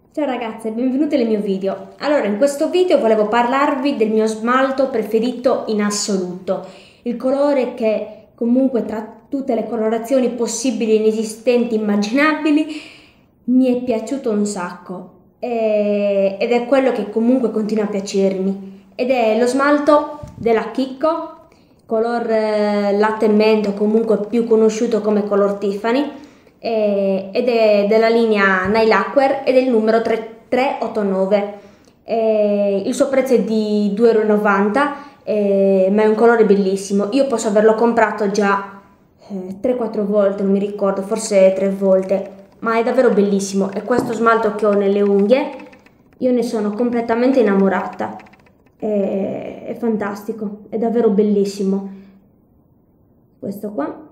Ciao ragazze, benvenute nel mio video. Allora, in questo video volevo parlarvi del mio smalto preferito in assoluto, il colore che comunque tra tutte le colorazioni possibili, inesistenti, immaginabili, mi è piaciuto un sacco ed è quello che comunque continua a piacermi ed è lo smalto della Kiko, color latte mento, comunque più conosciuto come color Tiffany. Ed è della linea Nail Lacquer ed è il numero 389. Il suo prezzo è di 2,90 €, ma è un colore bellissimo. Io posso averlo comprato già 3-4 volte, non mi ricordo, forse 3 volte, ma è davvero bellissimo. E questo smalto che ho nelle unghie, io ne sono completamente innamorata. È fantastico, è davvero bellissimo. Questo qua.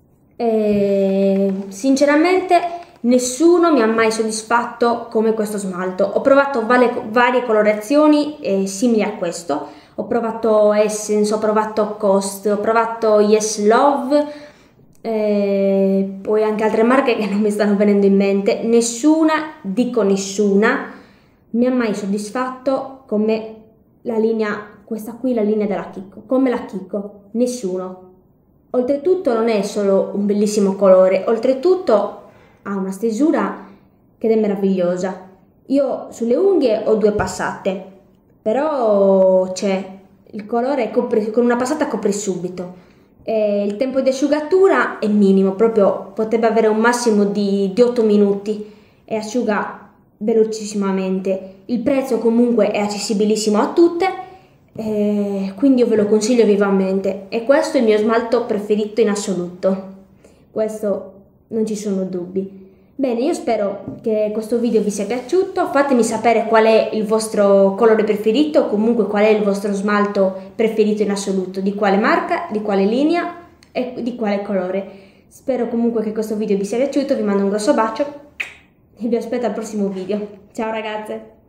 Sinceramente nessuno mi ha mai soddisfatto come questo smalto. Ho provato varie colorazioni simili a questo. Ho provato Essence, ho provato Cost, ho provato Yes Love, poi anche altre marche che non mi stanno venendo in mente. Nessuna, dico nessuna, mi ha mai soddisfatto come la linea, questa qui, la linea della Kiko, come la Kiko, nessuno. Oltretutto non è solo un bellissimo colore, oltretutto ha una stesura che è meravigliosa. Io sulle unghie ho 2 passate, però c'è il colore con una passata copre subito. Il tempo di asciugatura è minimo, proprio potrebbe avere un massimo di 8 minuti e asciuga velocissimamente. Il prezzo comunque è accessibilissimo a tutte. Quindi io ve lo consiglio vivamente e questo è il mio smalto preferito in assoluto, questo non ci sono dubbi. Bene, io spero che questo video vi sia piaciuto, fatemi sapere qual è il vostro colore preferito o comunque qual è il vostro smalto preferito in assoluto, di quale marca, di quale linea e di quale colore. Spero comunque che questo video vi sia piaciuto, vi mando un grosso bacio e vi aspetto al prossimo video. Ciao ragazze!